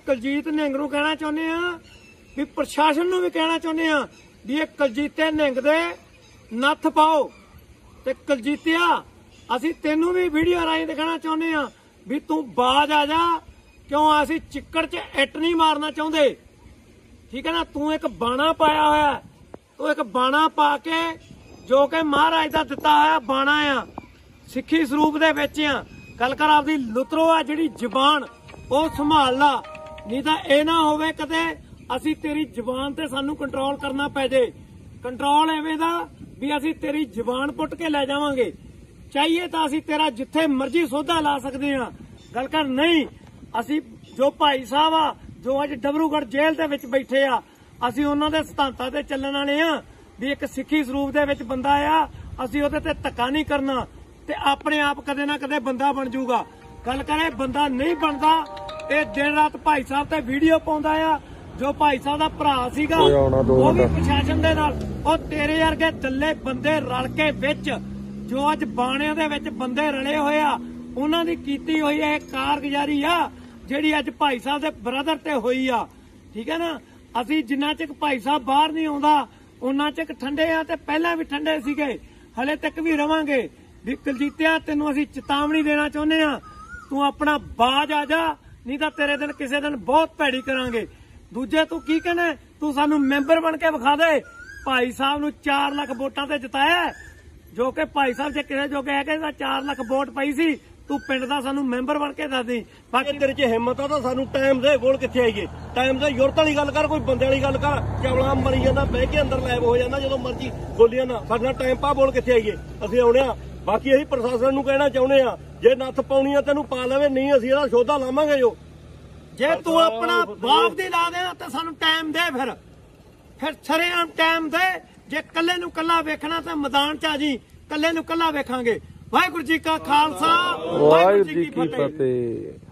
ਕੁਲਜੀਤ ਨਿੰਗ ਨੂੰ ਕਹਿਣਾ ਚਾਹੁੰਦੇ ਆ ਵੀ ਪ੍ਰਸ਼ਾਸਨ ਨੂੰ ਵੀ ਕਹਿਣਾ ਚਾਹੁੰਦੇ ਆ ਵੀ ਇਹ ਕੁਲਜੀਤੇ ਨਿੰਗ ਦੇ ਨੱਥ ਪਾਓ। ਤੇ ਕੁਲਜੀਤਿਆ ਅਸੀਂ ਤੈਨੂੰ ਵੀ ਵੀਡੀਓ ਰਾਹੀਂ ਦਿਖਾਣਾ ਚਾਹੁੰਦੇ ਆ ਵੀ ਤੂੰ ਬਾਜ ਆ ਜਾ, ਕਿਉਂ ਅਸੀਂ ਚਿੱਕੜ 'ਚ ਇੱਟ ਨਹੀਂ ਮਾਰਨਾ ਚਾਹੁੰਦੇ, ਠੀਕ ਹੈ ਨਾ। ਤੂੰ ਇੱਕ ਬਾਣਾ ਪਾਇਆ ਹੋਇਆ, ਤੂੰ ਇੱਕ ਬਾਣਾ ਪਾ ਕੇ ਜੋ ਕਿ ਮਹਾਰਾਜ ਦਾ ਦਿੱਤਾ ਹੋਇਆ ਬਾਣਾ ਆ, ਸਿੱਖੀ ਸਰੂਪ ਦੇ ਵਿੱਚ ਆ। ਗੱਲ ਕਰ ਆਪਦੀ ਲੁਤਰੋ ਆ ਜਿਹੜੀ ਜ਼ਬਾਨ ਉਹ ਸੰਭਾਲ ਲਾ, ਨਹੀਂ ਤਾਂ ਇਹ ਨਾ ਹੋਵੇ ਕਦੇ ਅਸੀਂ ਤੇਰੀ ਜ਼ਬਾਨ ਤੇ ਸਾਨੂੰ ਕੰਟਰੋਲ ਕਰਨਾ ਪੈ ਜੇ। ਕੰਟਰੋਲ ਐਵੇਂ ਦਾ ਵੀ ਅਸੀਂ ਤੇਰੀ ਜ਼ਬਾਨ ਪੁੱਟ ਕੇ ਲੈ ਜਾਵਾਂਗੇ। ਚਾਹੀਏ ਤਾਂ ਅਸੀਂ ਤੇਰਾ ਜਿੱਥੇ ਮਰਜ਼ੀ ਸੌਦਾ ਲਾ ਸਕਦੇ ਆ। ਗੱਲ ਕਰ ਨਹੀਂ, ਅਸੀਂ ਜੋ ਭਾਈ ਸਾਹਿਬ ਆ ਜੋ ਅੱਜ ਡਬਰੂਗੜ੍ਹ ਜੇਲ੍ਹ ਦੇ ਵਿੱਚ ਬੈਠੇ ਆ, ਅਸੀਂ ਉਹਨਾਂ ਦੇ ਸਿਧਾਂਤਾਂ ਤੇ ਚੱਲਣ ਵਾਲੇ ਆ ਵੀ ਇੱਕ ਸਿੱਖੀ ਸਰੂਪ ਦੇ ਵਿੱਚ ਬੰਦਾ ਆ, ਅਸੀਂ ਉਹਦੇ ਤੇ ਧੱਕਾ ਨਹੀਂ ਕਰਨਾ ਤੇ ਆਪਣੇ ਆਪ ਕਦੇ ਨਾ ਕਦੇ ਬੰਦਾ ਬਣ ਜਾਊਗਾ। ਗੱਲ ਕਰੇ ਬੰਦਾ ਨਹੀਂ ਬਣਦਾ, ਇਹ ਦਿਨ ਰਾਤ ਭਾਈ ਸਾਹਿਬ ਤੇ ਵੀਡੀਓ ਪਾਉਂਦਾ ਆ। ਜੋ ਭਾਈ ਸਾਹਿਬ ਦਾ ਭਰਾ ਸੀਗਾ ਉਹ ਵੀ ਪ੍ਰਸ਼ਾਸਨ ਦੇ ਨਾਲ, ਉਹ ਤੇਰੇ ਵਰਗੇ ਦੱਲੇ ਬੰਦੇ ਰਲ ਕੇ ਵਿੱਚ ਜੋ ਅੱਜ ਬਾਣਿਆਂ ਦੇ ਵਿੱਚ ਬੰਦੇ ਰਲੇ ਹੋਏ ਆ, ਉਹਨਾਂ ਦੀ ਕੀਤੀ ਹੋਈ ਇਹ ਕਾਰਗੁਜ਼ਾਰੀ ਆ ਜਿਹੜੀ ਅੱਜ ਭਾਈ ਸਾਹਿਬ ਦੇ ਬ੍ਰਦਰ ਤੇ ਹੋਈ ਆ, ਠੀਕ ਹੈ ਨਾ। ਅਸੀਂ ਜਿੰਨਾ ਚਿਰ ਭਾਈ ਸਾਹਿਬ ਬਾਹਰ ਨਹੀਂ ਆਉਂਦਾ ਉਹਨਾਂ ਚਿਰ ਠੰਡੇ ਆ ਤੇ ਪਹਿਲਾਂ ਵੀ ਠੰਡੇ ਸੀਗੇ, ਹਲੇ ਤੱਕ ਵੀ ਰਵਾਂਗੇ। ਵੀ ਕੁਲਜੀਤਿਆ ਤੈਨੂੰ ਅਸੀਂ ਚੇਤਾਵਨੀ ਦੇਣਾ ਚਾਹੁੰਦੇ ਆ, ਤੂੰ ਆਪਣਾ ਬਾਜ ਆ ਜਾ, ਨਹੀਂ ਤਾਂ ਤੇਰੇ ਦਿਨ ਕਿਸੇ ਦਿਨ ਬਹੁਤ ਭੈੜੀ ਕਰਾਂਗੇ। ਦੂਜੇ ਤੂੰ ਕੀ ਕਹਿਣਾ, ਤੂੰ ਸਾਨੂੰ ਮੈਂਬਰ ਬਣ ਕੇ ਵਿਖਾ ਦੇ। ਭਾਈ ਸਾਹਿਬ ਨੂੰ 4 ਲੱਖ ਵੋਟਾਂ ਤੇ ਜਿਤਾਇਆ, ਜੋ ਕਿ ਭਾਈ ਸਾਹਿਬ ਜੇ ਕਿਸੇ ਜੋਗੇ ਹੈਗੇ ਤਾਂ 4 ਲੱਖ ਵੋਟ ਪਈ ਸੀ, ਤੂੰ ਪਿੰਡ ਦਾ ਸਾਨੂੰ ਮੈਂਬਰ ਬਣ ਕੇ ਦੱਸ ਦੇ। ਬਾਕੀ ਤੇਰੇ 'ਚ ਹਿੰਮਤ ਆ ਤਾਂ ਸਾਨੂੰ ਟਾਈਮ ਦੇ ਕੋਲ ਕਿੱਥੇ ਆਈਏ, ਟਾਈਮ ਦੇ ਯੂਰਤ ਵਾਲੀ ਗੱਲ ਕਰ, ਕੋਈ ਬੰਦੇ ਵਾਲੀ ਗੱਲ ਕਰ। ਚਵਲਾ ਮਰੀ ਜਾਂਦਾ, ਬਹਿ ਕੇ ਅੰਦਰ ਲੈਬ ਹੋ ਜਾਂਦਾ, ਜਦੋਂ ਮਰਜੀ ਬੋਲੀਆਂ ਨਾ ਸਾਡਾ ਟਾਈਮ ਪਾ ਬੋਲ ਕਿੱਥੇ ਆਈਏ, ਅਸੀਂ ਆਉਣੇ ਆ। ਬਾਕੀ ਅਸੀਂ ਪ੍ਰਸ਼ਾਸਨ ਨੂੰ ਕਹਿਣਾ ਚਾਹੁੰਦੇ ਆ ਜੇ ਨੱਥ ਪਾਉਣੀ ਆ ਤੈਨੂੰ ਪਾ ਲਵੇ, ਨਹੀਂ ਅਸੀਂ ਇਹਦਾ ਸੌਦਾ ਲਾਵਾਂਗੇ। ਜੋ ਜੇ ਤੂੰ ਆਪਣਾ ਬਾਪ ਦੀ ਲਾ ਦੇ ਤਾਂ ਸਾਨੂੰ ਟਾਈਮ ਦੇ, ਫਿਰ ਸਰੇਆਮ ਟਾਈਮ ਦੇ। ਜੇ ਕੱਲੇ ਨੂੰ ਕੱਲਾ ਵੇਖਣਾ ਤਾਂ ਮੈਦਾਨ 'ਚ ਆ ਜੀ, ਕੱਲੇ ਨੂੰ ਕੱਲਾ ਵੇਖਾਂਗੇ। ਵਾਹਿਗੁਰੂ ਜੀ ਕਾ ਖਾਲਸਾ, ਵਾਹਿਗੁਰੂ ਜੀ ਕੀ ਫਤਿਹ।